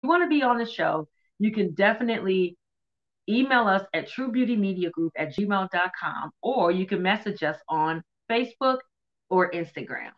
want to be on the show, you can definitely email us at truebeautymediagroup@gmail.com, or you can message us on Facebook or Instagram.